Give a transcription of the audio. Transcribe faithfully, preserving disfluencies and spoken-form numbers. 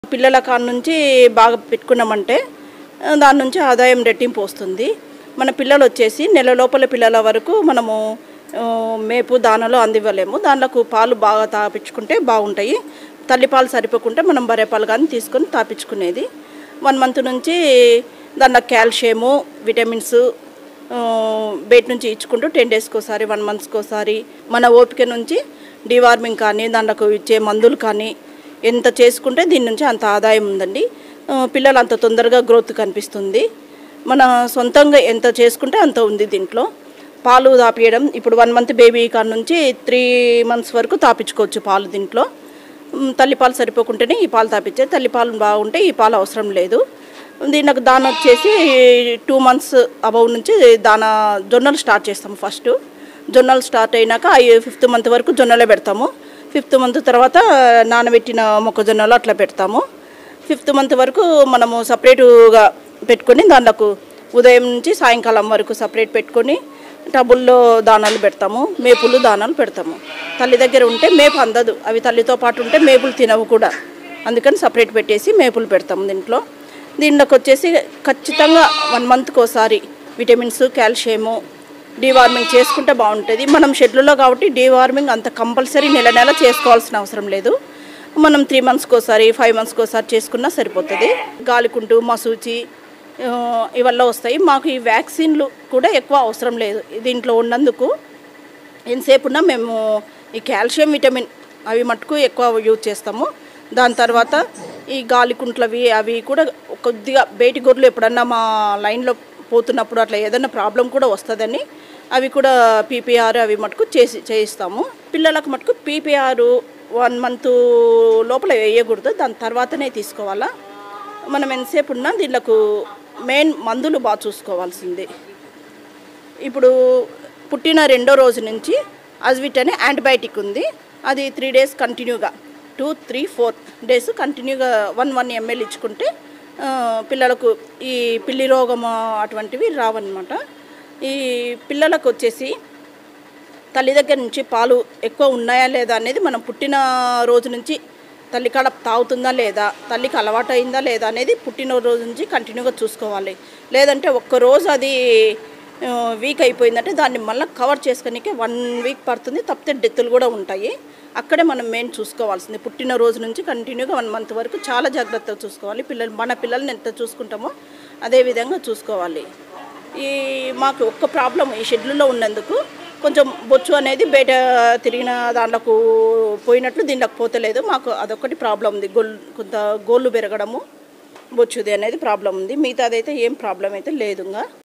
పిల్లల కాడ నుంచి బాగా పెట్టుకున్నామంటే దాని నుంచి ఆదాయం రెట్టింపు వస్తుంది. మన పిల్లలు వచ్చేసి నెల లోపల పిల్లల వరకు మనము మేపు దానాలు అందివ్వలేము. దాంట్లకు పాలు బాగా తాపించుకుంటే బాగుంటాయి. తల్లిపాలు సరిపోకుంటే మనం బర్రె పాలు కానీ తీసుకొని తాపించుకునేది. వన్ మంత్ నుంచి దాంట్లో కాల్షియము, విటమిన్స్ బయట నుంచి ఇచ్చుకుంటూ టెన్ డేస్కి ఒకసారి, వన్ మంత్స్కి ఒకసారి మన ఓపిక నుంచి డివార్మింగ్ కానీ దాంట్లో ఇచ్చే మందులు కానీ ఎంత చేసుకుంటే దీని నుంచి అంత ఆదాయం ఉందండి. పిల్లలు అంత తొందరగా గ్రోత్ కనిపిస్తుంది. మన సొంతంగా ఎంత చేసుకుంటే అంత ఉంది దీంట్లో. పాలు తాపియడం ఇప్పుడు వన్ మంత్ బేబీ కాడ నుంచి త్రీ మంత్స్ వరకు తాపించుకోవచ్చు పాలు. దీంట్లో తల్లిపాలు సరిపోకుంటేనే ఈ పాలు తాపించే, తల్లిపాలు బాగుంటే ఈ పాలు అవసరం లేదు. దీనికి దాన వచ్చేసి టూ మంత్స్ అబౌవ్ నుంచి దాన జొన్నలు స్టార్ట్ చేస్తాము. ఫస్ట్ జొన్నలు స్టార్ట్ అయినాక ఫిఫ్త్ మంత్ వరకు జొన్నలే పెడతాము. ఫిఫ్త్ మంత్ తర్వాత నానబెట్టిన మొక్కజొన్నలు అట్లా పెడతాము. ఫిఫ్త్ మంత్ వరకు మనము సపరేటుగా పెట్టుకొని దాంట్లకు ఉదయం నుంచి సాయంకాలం వరకు సపరేట్ పెట్టుకొని టబుల్లో దానాలు పెడతాము, మేపులు దానాలు పెడతాము. తల్లి దగ్గర ఉంటే మేపు అందదు, అవి తల్లితో పాటు ఉంటే మేపులు తినవు కూడా. అందుకని సపరేట్ పెట్టేసి మేపులు పెడతాము. దీంట్లో దీంట్లోకి వచ్చేసి ఖచ్చితంగా వన్ మంత్కి ఒకసారి విటమిన్స్, కాల్షియము, డీవార్మింగ్ చేసుకుంటే బాగుంటుంది. మనం షెడ్యూల్లో కాబట్టి డీవార్మింగ్ అంత కంపల్సరీ నెల నెల చేసుకోవాల్సిన అవసరం లేదు. మనం త్రీ మంత్స్కి ఒకసారి, ఫైవ్ మంత్స్కి ఒకసారి చేసుకున్నా సరిపోతుంది. గాలికుంటు, మసూచి ఇవల్ల వస్తాయి. మాకు ఈ వ్యాక్సిన్లు కూడా ఎక్కువ అవసరం లేదు దీంట్లో ఉన్నందుకు. ఎంతసేపు ఉన్నా మేము ఈ కాల్షియం, విటమిన్ అవి మటుకు ఎక్కువ యూజ్ చేస్తాము. దాని తర్వాత ఈ గాలికుంట్లవి అవి కూడా కొద్దిగా బయటి గొర్రెలు ఎప్పుడన్నా మా లైన్లో పోతున్నప్పుడు అట్లా ఏదైనా ప్రాబ్లం కూడా వస్తుందని అవి కూడా పీపీఆర్ అవి మటుకు చేసి చేయిస్తాము. పిల్లలకు మటుకు పీపీఆర్ వన్ మంత్ లోపల వేయకూడదు, దాని తర్వాతనే తీసుకోవాలా. మనం ఎంతసేపు ఉన్నా దీనికి మెయిన్ మందులు బాగా చూసుకోవాల్సింది. ఇప్పుడు పుట్టిన రెండో రోజు నుంచి అజ్విట్ అనే యాంటీబయాటిక్ ఉంది. అది త్రీ డేస్ కంటిన్యూగా టూ త్రీ ఫోర్ డేస్ కంటిన్యూగా వన్ వన్ ఎంఎల్ ఇచ్చుకుంటే పిల్లలకు ఈ పిల్లి రోగం అటువంటివి రావన్నమాట. ఈ పిల్లలకు వచ్చేసి తల్లి దగ్గర నుంచి పాలు ఎక్కువ ఉన్నాయా లేదా అనేది మనం పుట్టిన రోజు నుంచి తల్లి కాడ తాగుతుందా లేదా, తల్లికి అలవాటు అయిందా లేదా అనేది పుట్టిన రోజు నుంచి కంటిన్యూగా చూసుకోవాలి. లేదంటే ఒక్కరోజు అది వీక్ అయిపోయిందంటే దాన్ని మళ్ళీ కవర్ చేసుకోనికే వన్ వీక్ పడుతుంది. తప్పితే డెత్తులు కూడా ఉంటాయి. అక్కడే మనం మెయిన్ చూసుకోవాల్సింది. పుట్టిన రోజు నుంచి కంటిన్యూగా వన్ మంత్ వరకు చాలా జాగ్రత్తగా చూసుకోవాలి. పిల్లలు మన పిల్లల్ని ఎంత చూసుకుంటామో అదే విధంగా చూసుకోవాలి. ఈ మాకు ఒక్క ప్రాబ్లం ఈ షెడ్యూల్లో ఉన్నందుకు కొంచెం బొచ్చు అనేది బయట తిరిగిన దాంట్లోకి పోయినట్లు దీంట్లోకి పోతలేదు. మాకు అదొక్కటి ప్రాబ్లం ఉంది. గోల్ కొంత గోళ్ళు పెరగడము, బొచ్చుది అనేది ప్రాబ్లం ఉంది. మిగతాదైతే ఏం ప్రాబ్లం అయితే లేదు.